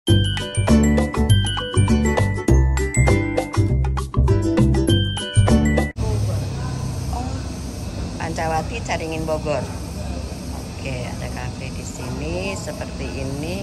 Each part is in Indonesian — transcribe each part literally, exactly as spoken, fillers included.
Pancawati Caringin Bogor. Oke, ada kafe di sini seperti ini.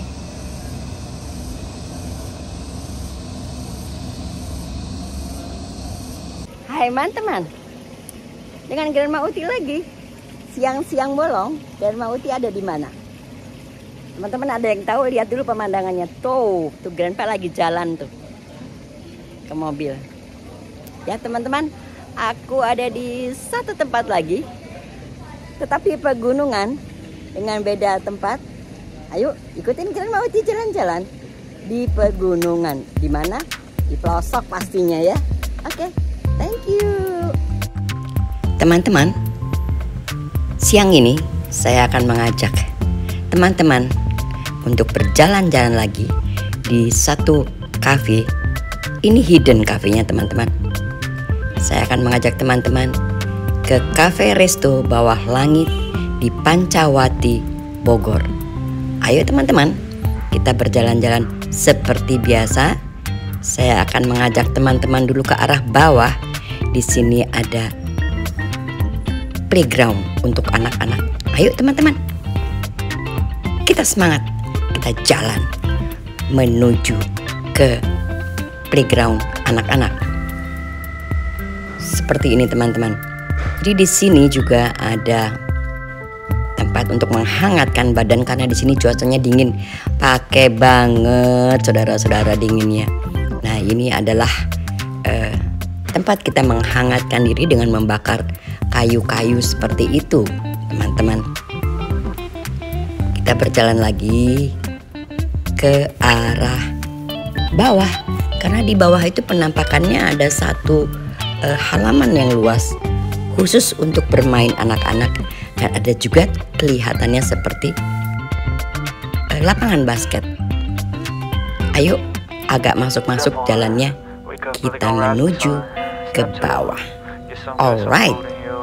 Hai teman-teman, dengan Grandma Uti lagi. Siang-siang bolong, Grandma Uti ada di mana? Teman-teman ada yang tahu? Lihat dulu pemandangannya. Tuh, tuh Grandpa lagi jalan tuh ke mobil. Ya teman-teman, aku ada di satu tempat lagi, tetapi pegunungan dengan beda tempat. Ayo ikutin Grandma Uti jalan-jalan di pegunungan. Di mana? Di pelosok pastinya ya. Oke, thank you. Teman-teman, siang ini saya akan mengajak teman-teman untuk berjalan-jalan lagi di satu cafe. Ini hidden cafe-nya teman-teman. Saya akan mengajak teman-teman ke Cafe Resto Bawah Langit di Pancawati, Bogor. Ayo teman-teman, kita berjalan-jalan seperti biasa. Saya akan mengajak teman-teman dulu ke arah bawah. Di sini ada playground untuk anak-anak. Ayo teman-teman, kita semangat. Kita jalan menuju ke playground anak-anak. Seperti ini teman-teman. Jadi di sini juga ada tempat untuk menghangatkan badan karena di sini cuacanya dingin. Pakai banget saudara-saudara dinginnya. Nah, ini adalah eh, tempat kita menghangatkan diri dengan membakar kayu-kayu seperti itu, teman-teman. Kita berjalan lagi ke arah bawah karena di bawah itu penampakannya ada satu uh, halaman yang luas khusus untuk bermain anak-anak, dan ada juga kelihatannya seperti uh, lapangan basket. Ayo agak masuk-masuk jalannya, kita menuju ke bawah. Alright.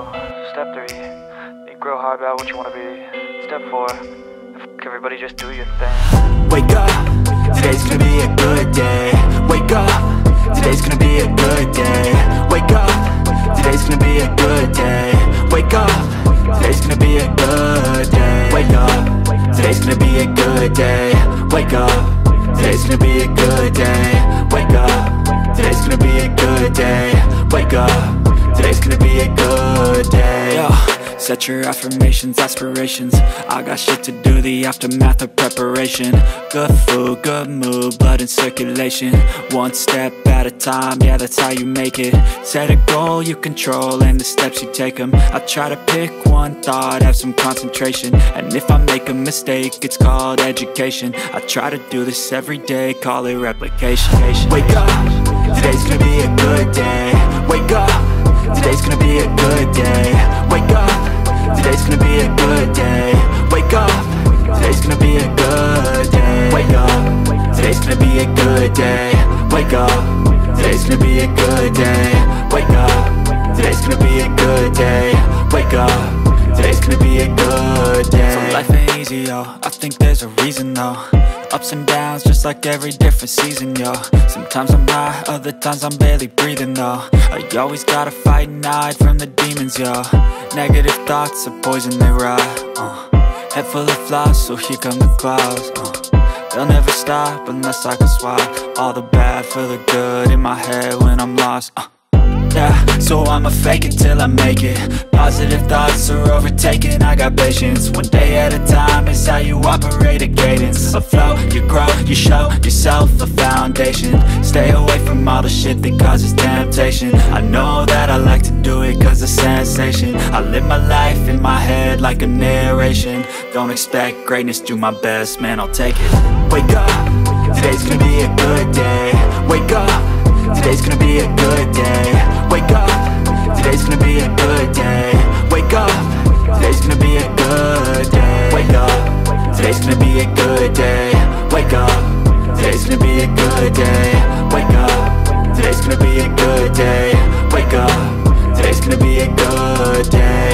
Step three, grow hard about what you want to be. Step four, everybody just do your thing. Wake up, today's gonna be a good day. Wake up, today's gonna be a good day. Wake up, today's gonna be a good day. Wake up, today's gonna be a good day. Wake up, today's gonna be a good day. Wake up, today's gonna be a good day. Wake up, today's gonna be a good day. Wake up, today's gonna be a good day. Yo. Set your affirmations, aspirations. I got shit to do, the aftermath of preparation. Good food, good mood, blood in circulation. One step at a time, yeah, that's how you make it. Set a goal you control and the steps you take them. I try to pick one thought, have some concentration. And if I make a mistake, it's called education. I try to do this every day, call it replication. Wake up, today's gonna be a good day. Wake up, today's gonna be a good day. Wake up, today's gonna be a good day. Wake up, today's gonna be a good day. Wake up, today's gonna be a good day. Wake up, today's gonna be a good day. Wake up, today's gonna be a good day. Wake up, today's gonna be a good day. So life ain't easy, yo, I think there's a reason though. Ups and downs, just like every different season, yo. Sometimes I'm high, other times I'm barely breathing, though. I always gotta fight and hide from the demons, yo. Negative thoughts are poison, they rot, uh. Head full of flies, so here come the clouds, uh. They'll never stop unless I can swap all the bad for the good in my head when I'm lost, uh. Yeah, so I'ma fake it till I make it. Positive thoughts are overtaken, I got patience. One day at a time is how you operate a cadence. A flow, you grow, you show yourself a foundation. Stay away from all the shit that causes temptation. I know that I like to do it cause it's sensation. I live my life in my head like a narration. Don't expect greatness, do my best, man, I'll take it. Wake up, today's gonna be a good day. Wake up, today's gonna be a good day. Wake up, today's gonna be a good day. Wake up, today's gonna be a good day. Wake up, today's gonna be a good day. Wake up, today's gonna be a good day. Wake up, today's gonna be a good day. Wake up, today's gonna be a good day.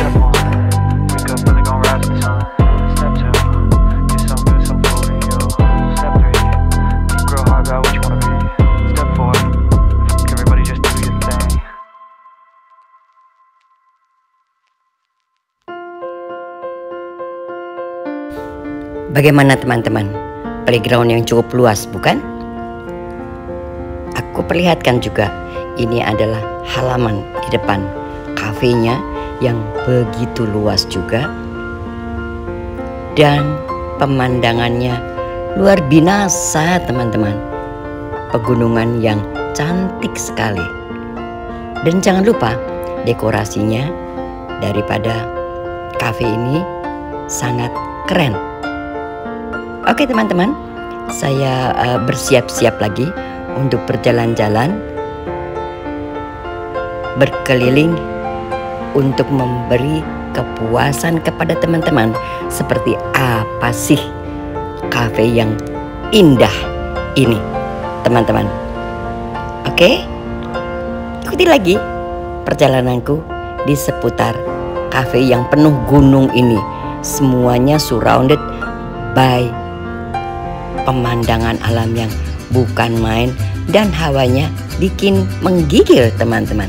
Wake up, really gon' rise with the sun. Step two, get some good, some food in you. Step three, Bagaimana teman-teman? Playground yang cukup luas, bukan? Aku perlihatkan juga, ini adalah halaman di depan kafenya yang begitu luas juga. Dan pemandangannya luar biasa teman-teman. Pegunungan yang cantik sekali. Dan jangan lupa dekorasinya daripada kafe ini sangat keren. Oke teman-teman, saya uh, bersiap-siap lagi untuk berjalan-jalan berkeliling untuk memberi kepuasan kepada teman-teman seperti apa sih kafe yang indah ini teman-teman. Oke, ikuti lagi perjalananku di seputar kafe yang penuh gunung ini. Semuanya surrounded by pemandangan alam yang bukan main dan hawanya bikin menggigil teman-teman.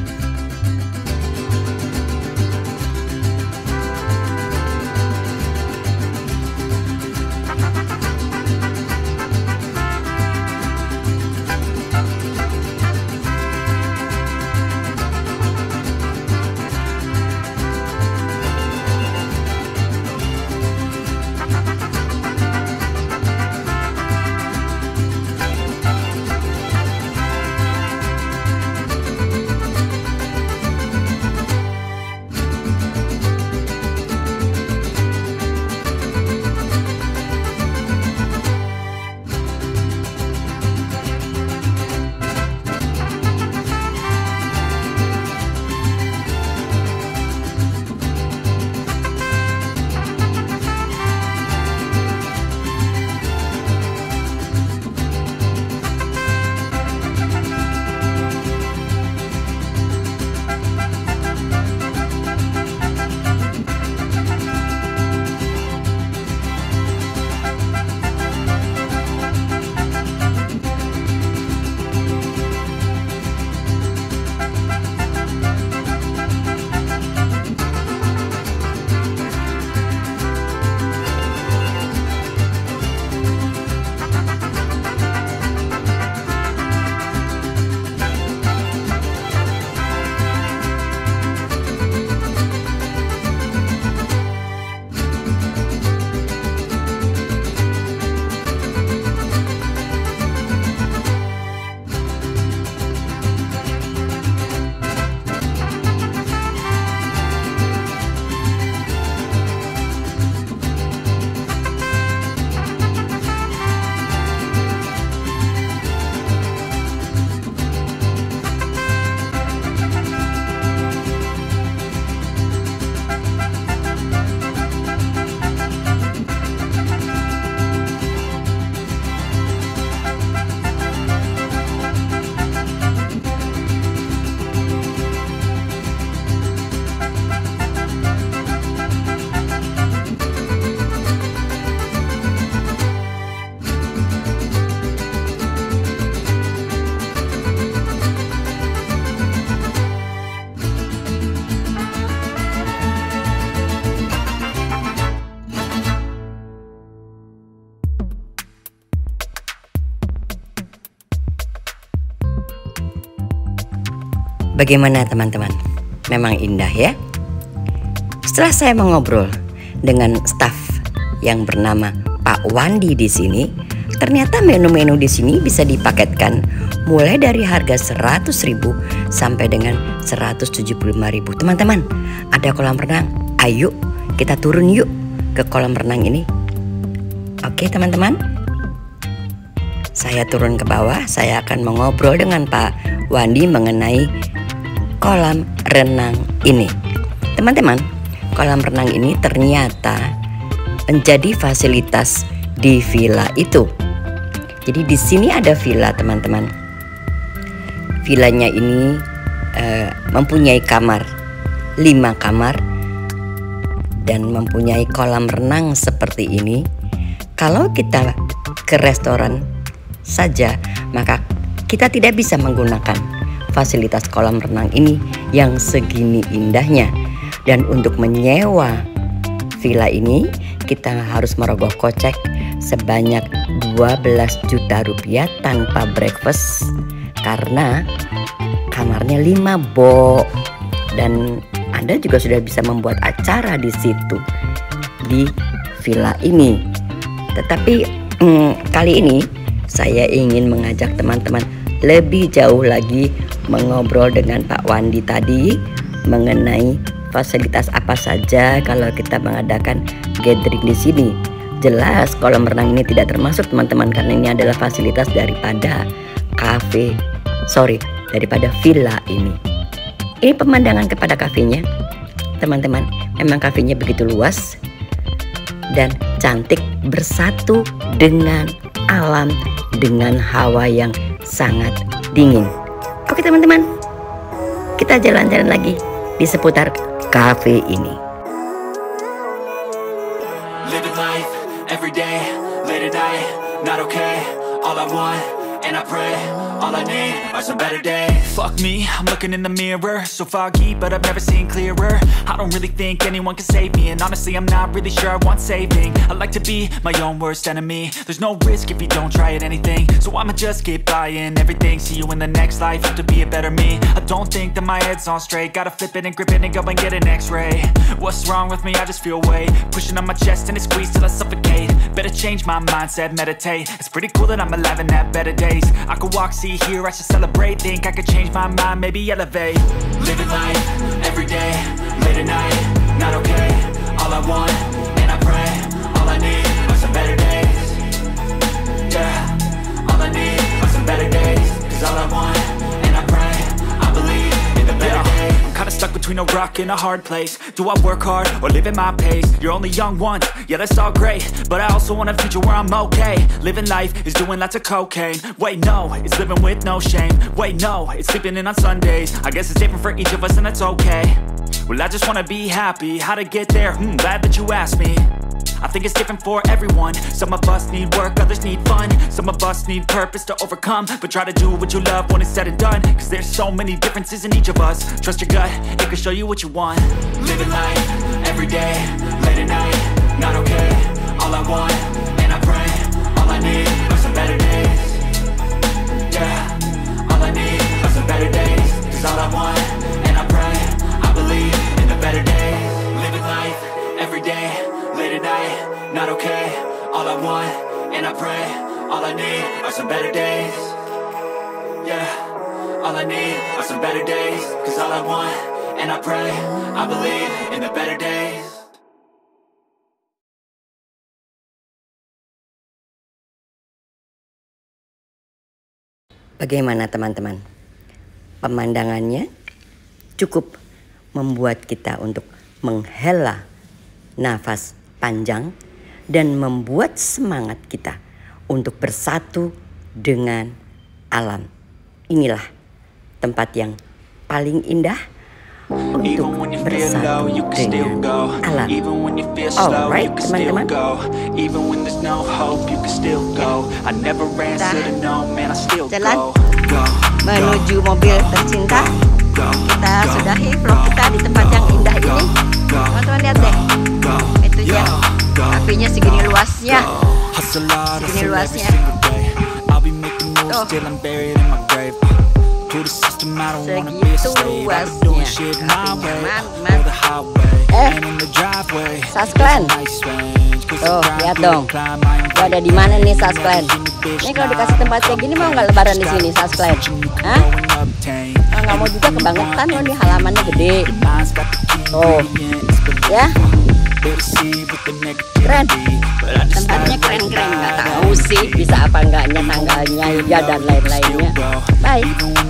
Bagaimana teman-teman? Memang indah ya? Setelah saya mengobrol dengan staf yang bernama Pak Wandi di sini, ternyata menu-menu di sini bisa dipaketkan mulai dari harga seratus ribu sampai dengan seratus tujuh puluh lima ribu. Teman-teman, ada kolam renang. Ayo kita turun yuk ke kolam renang ini. Oke teman-teman, saya turun ke bawah. Saya akan mengobrol dengan Pak Wandi mengenai kolam renang ini. Teman-teman, kolam renang ini ternyata menjadi fasilitas di villa itu. Jadi di sini ada villa teman-teman. Villanya ini uh, mempunyai kamar, lima kamar, dan mempunyai kolam renang seperti ini. Kalau kita ke restoran saja, maka kita tidak bisa menggunakan fasilitas kolam renang ini yang segini indahnya. Dan untuk menyewa villa ini, kita harus merogoh kocek sebanyak dua belas juta rupiah tanpa breakfast karena kamarnya lima, Bo. Dan Anda juga sudah bisa membuat acara di situ, di villa ini. Tetapi hmm, kali ini saya ingin mengajak teman-teman lebih jauh lagi mengobrol dengan Pak Wandi tadi mengenai fasilitas apa saja kalau kita mengadakan gathering di sini. Jelas kolam renang ini tidak termasuk teman-teman karena ini adalah fasilitas daripada kafe, sorry, daripada villa ini. Ini pemandangan kepada kafenya, teman-teman. Memang kafenya begitu luas dan cantik, bersatu dengan alam, dengan hawa yang sangat dingin. Oke teman-teman, kita jalan-jalan lagi di seputar kafe ini. Living life every day, late at night, not okay. All I want, and I pray, all I need are some better days. Fuck me, I'm looking in the mirror, so foggy, but I've never seen clearer. I don't really think anyone can save me, and honestly I'm not really sure I want saving. I like to be my own worst enemy. There's no risk if you don't try at anything, so I'ma just keep buying everything. See you in the next life, have to be a better me. I don't think that my head's on straight, gotta flip it and grip it and go and get an x-ray. What's wrong with me? I just feel weight pushing on my chest and it squeezes till I suffocate. Better change my mindset, meditate. It's pretty cool that I'm alive and have better days. I could walk, see, hear, I should celebrate. Think I could change my mind, maybe elevate. Living life, every day, late at night, not okay. All I want, and I pray, all I need are some better days. Yeah, all I need are some better days. Cause all I want, and I pray, I believe in the better days. I'm kinda stuck between a rock and a hard place. Do I work hard, or live at my pace? You're only young once, yeah that's all great, but I also want a future where I'm okay. Living life is doing lots of cocaine. Wait no, it's living with no shame. Wait no, it's sleeping in on Sundays. I guess it's different for each of us and that's okay. Well I just wanna be happy, how to get there, hmm, glad that you asked me. I think it's different for everyone. Some of us need work, others need fun. Some of us need purpose to overcome. But try to do what you love when it's said and done, cause there's so many differences in each of us. Trust your gut, it can show you what you want. Living life, every day, late at night, not okay. All I want, and I pray, all I need are some better days. Yeah, all I need are some better days. Cause all I want, and I pray, I believe in the better days. Living life, every day, late at night, not okay. All I want, and I pray, all I need are some better days. Yeah, all I need are some better days. Cause all I want, and I pray, I believe in the better days. Bagaimana teman-teman? Pemandangannya cukup membuat kita untuk menghela nafas panjang dan membuat semangat kita untuk bersatu dengan alam. Inilah tempat yang paling indah untuk bersatu dengan alam. Alright teman-teman, kita jalan menuju mobil tercinta. Kita sudahi vlog kita di tempat yang indah ini. Teman-teman lihat deh, itunya, kafenya segini luasnya, segini luasnya. Tuh, segitu luasnya kafenya, man, man. Eh, Sasklen, tuh lihat dong, gua ada di mana nih Sasklen? Ini kalau dikasih tempat kayak gini mau nggak lebaran di sini Sasklen? Hah? Nah, nggak mau juga kebangetan loh, nih halamannya gede. Tuh, ya, keren. Tempatnya keren-keren, nggak tahu sih bisa apa enggaknya tanggalnya ya dan lain-lainnya. Bye.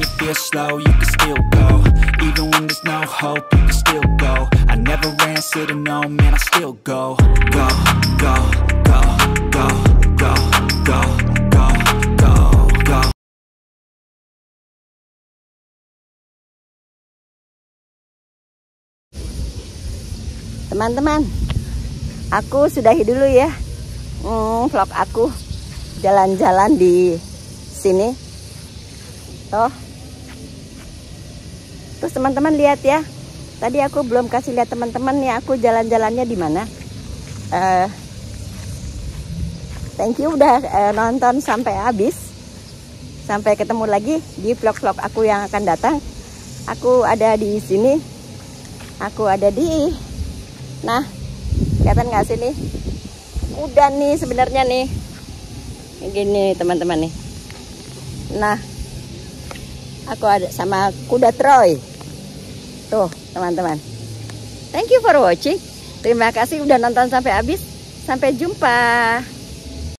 Teman-teman, aku sudahi dulu ya hmm, vlog aku jalan-jalan di sini. Tuh, terus teman-teman lihat ya. Tadi aku belum kasih lihat teman-teman nih aku jalan-jalannya di mana. Uh, Thank you udah uh, nonton sampai habis. Sampai ketemu lagi di vlog-vlog aku yang akan datang. Aku ada di sini. Aku ada di, nah, kelihatan nggak sih nih? Udah nih sebenarnya nih. Gini teman-teman nih. Nah, aku ada sama kuda Troy. Tuh teman-teman. Thank you for watching. Terima kasih udah nonton sampai habis. Sampai jumpa.